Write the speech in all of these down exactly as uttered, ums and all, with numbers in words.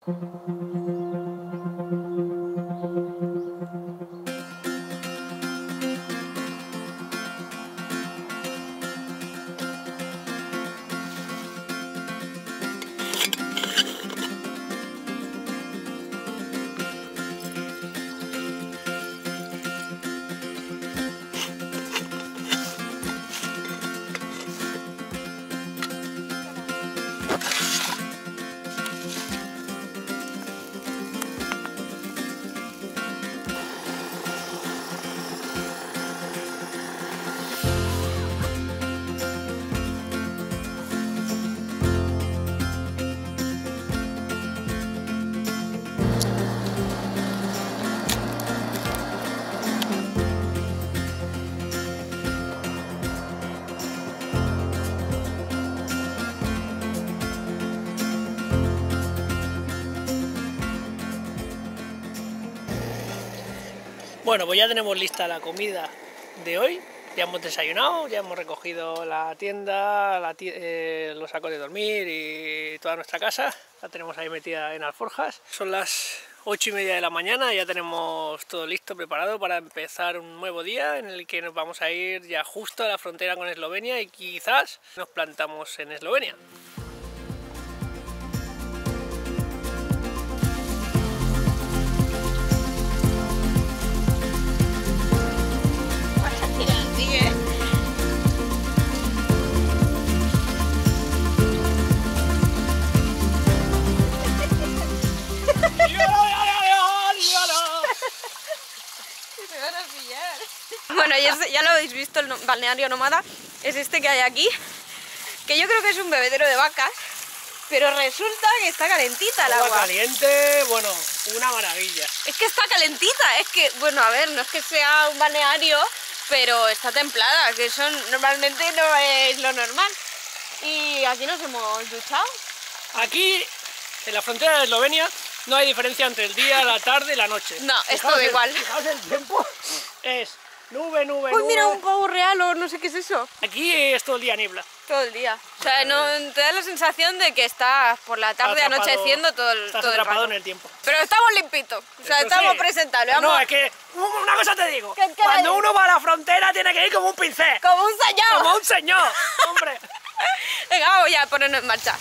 Bueno, pues ya tenemos lista la comida de hoy. Ya hemos desayunado, ya hemos recogido la tienda, la ti eh, los sacos de dormir y toda nuestra casa. La tenemos ahí metida en alforjas. Son las ocho y media de la mañana, ya tenemos todo listo, preparado para empezar un nuevo día en el que nos vamos a ir ya justo a la frontera con Eslovenia y quizás nos plantamos en Eslovenia. Bueno, ya, ya lo habéis visto, el balneario nómada es este que hay aquí, que yo creo que es un bebedero de vacas, pero resulta que está calentita el agua. Agua caliente, bueno, una maravilla. Es que está calentita, es que, bueno, a ver, no es que sea un balneario, pero está templada, que eso normalmente no es lo normal. Y aquí nos hemos duchado. Aquí, en la frontera de Eslovenia, no hay diferencia entre el día, la tarde y la noche. No, es fijaos todo el, igual. Fijaos el tiempo, es nube, nube, Uy, nube. mira, un pavo real o no sé qué es eso. Aquí es todo el día niebla. Todo el día. O sea, no, te da la sensación de que estás por la tarde Atrapado, anocheciendo todo el, estás todo el atrapado rato. en el tiempo. Pero estamos limpitos, o sea, Eso estamos sí. presentables. Vamos. No, es que, una cosa te digo, ¿Qué- qué cuando le- uno va a la frontera tiene que ir como un pincel. Como un señor. Como un señor, hombre. Venga, vamos ya a ponernos en marcha.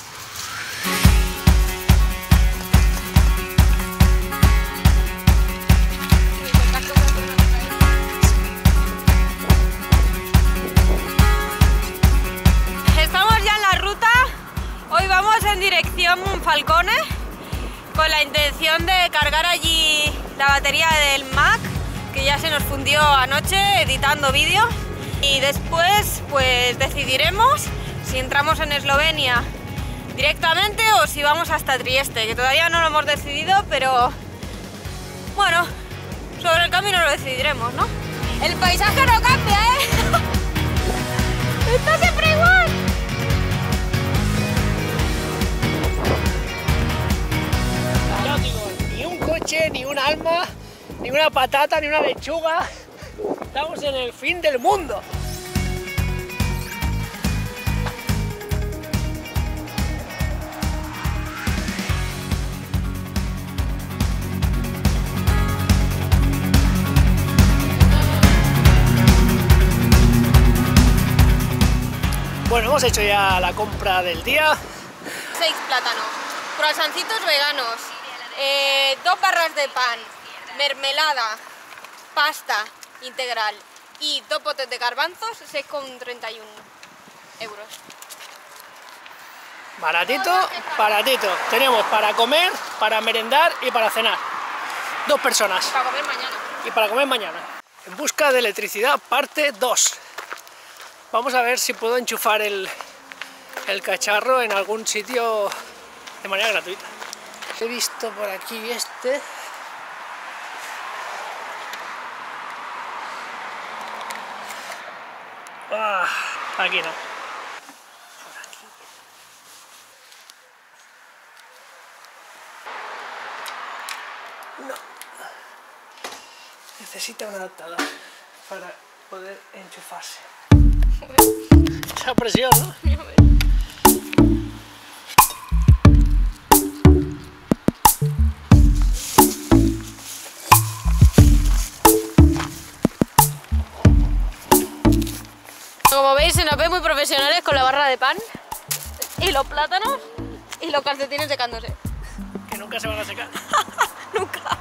Estamos ya en la ruta. Hoy vamos en dirección Monfalcone con la intención de cargar allí la batería del Mac, que ya se nos fundió anoche editando vídeos, y después pues decidiremos si entramos en Eslovenia directamente o si vamos hasta Trieste, que todavía no lo hemos decidido, pero bueno, sobre el camino lo decidiremos, ¿no? El paisaje no cambia, ¿eh? Está siempre igual. Ya os digo, ni un coche, ni un alma, ni una patata, ni una lechuga. Estamos en el fin del mundo. Bueno, hemos hecho ya la compra del día. Seis plátanos, croissancitos veganos, eh, dos barras de pan, mermelada, pasta integral y dos potes de garbanzos, seis con treinta y uno euros. Baratito, baratito. Tenemos para comer, para merendar y para cenar. Dos personas. Para comer mañana. Y para comer mañana. En busca de electricidad, parte dos. Vamos a ver si puedo enchufar el, el cacharro en algún sitio de manera gratuita. He visto por aquí este. Ah, aquí no. Por aquí. No. Necesita un adaptador para poder enchufarse. Esa presión, ¿no? profesionales con la barra de pan y los plátanos y los calcetines secándose. Que nunca se van a secar. Nunca.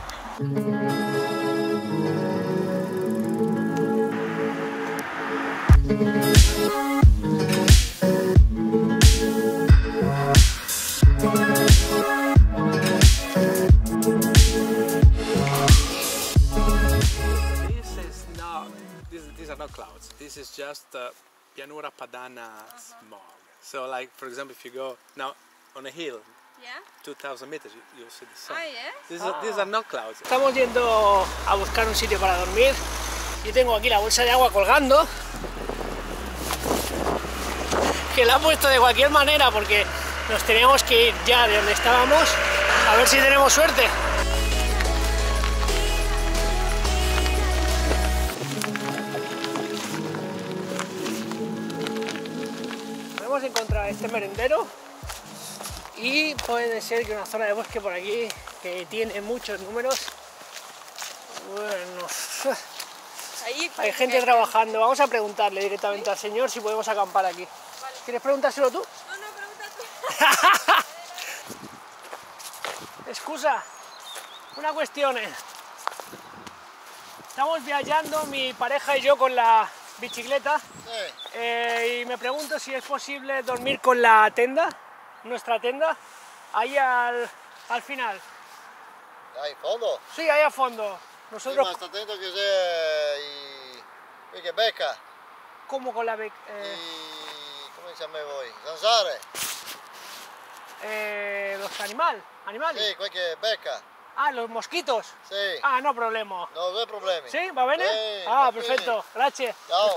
These are not clouds. This is just uh, Pianura Padana smog. So, like for example, if you go now on a hill, Yeah. two thousand meters, you, you'll see the sun. Ah, yes? These, are, these are not clouds. Estamos yendo a buscar un sitio para dormir. Yo tengo aquí la bolsa de agua colgando, que la he puesto de cualquier manera porque nos teníamos que ir ya de donde estábamos, a ver si tenemos suerte. Podemos encontrar este merendero y puede ser que una zona de bosque por aquí que tiene muchos números. Bueno, Ahí, hay gente trabajando. Vamos a preguntarle directamente al señor si podemos acampar aquí. Vale. ¿Quieres preguntárselo tú? No, no, pregunta tú. Excusa, una cuestión. Estamos viajando mi pareja y yo con la bicicleta eh, y me pregunto si es posible dormir con la tenda, nuestra tenda, ahí al, al final. Ahí, fondo. Sí, ahí a fondo. Sí, Nosotros, ma sta attento che c'è i... qui che becca. ¿cómo con la bec- eh, I... come si chiama voi? Zanzare. eh, los animales? ¿Animales? Sì, quel che becca. Ah, los mosquitos. Sì. Ah, no problema. No, due problemi. ¿Sí? ¿Va bene? Sí, Ah, va perfecto. Gracias. Ciao.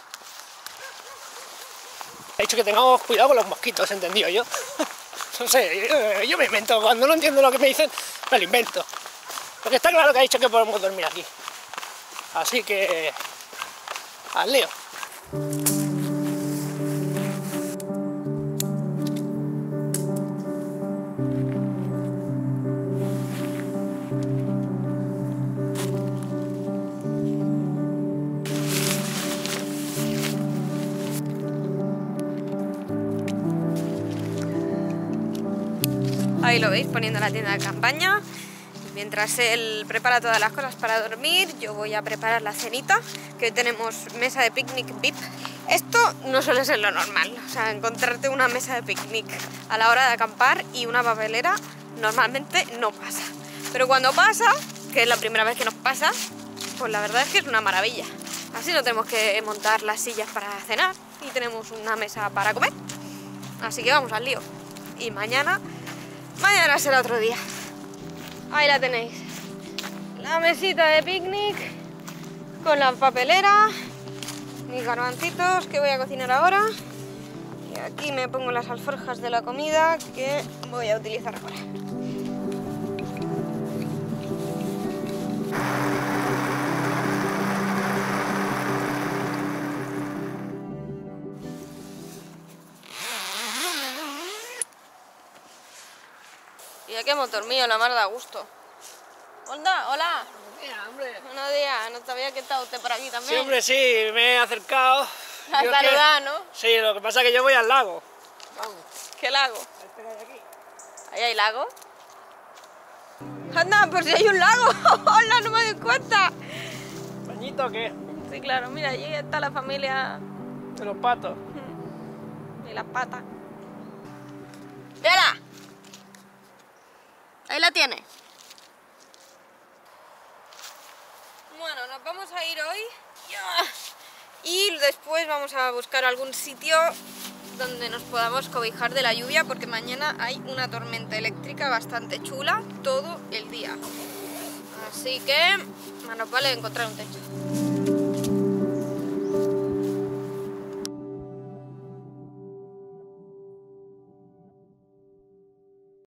He dicho que tengamos cuidado con los mosquitos, ¿entendido yo? No sé, yo, yo me invento. Cuando no entiendo lo que me dicen, me lo invento. Porque está claro que ha dicho que podemos dormir aquí. Así que... al lío. Ahí lo veis, poniendo la tienda de campaña. Mientras él prepara todas las cosas para dormir, yo voy a preparar la cenita, que hoy tenemos mesa de picnic V I P. Esto no suele ser lo normal, o sea, encontrarte una mesa de picnic a la hora de acampar y una papelera normalmente no pasa. Pero cuando pasa, que es la primera vez que nos pasa, pues la verdad es que es una maravilla. Así no tenemos que montar las sillas para cenar y tenemos una mesa para comer. Así que vamos al lío. Y mañana, mañana será otro día. Ahí la tenéis, la mesita de picnic con la papelera, mis garbancitos que voy a cocinar ahora y aquí me pongo las alforjas de la comida que voy a utilizar ahora. Y aquí hemos dormido, la mar da gusto. Hola, hola. Mira, hombre. Buenos días, no sabía que estaba usted por aquí también. Sí, hombre, sí, me he acercado. A Yo es que- saludar, ¿no? Sí, lo que pasa es que yo voy al lago. Vamos, ¿Qué lago? espera de aquí. ¿Ahí hay lago? Anda, pues si hay un lago. Hola, no me doy cuenta. ¿Bañito o qué? Sí, claro, mira, allí está la familia De los patos. y las patas. ¡Mírala! Ahí la tiene. Bueno, nos vamos a ir hoy. Y después vamos a buscar algún sitio donde nos podamos cobijar de la lluvia, porque mañana hay una tormenta eléctrica bastante chula todo el día. Así que más nos vale encontrar un techo.